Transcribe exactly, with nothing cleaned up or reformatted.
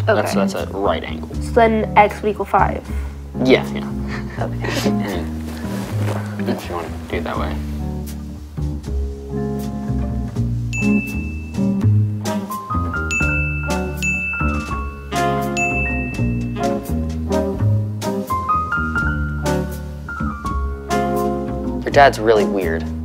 That's, that's a right angle. So then x would equal five. Yeah, yeah. Okay. If you want to do it that way. Your dad's really weird.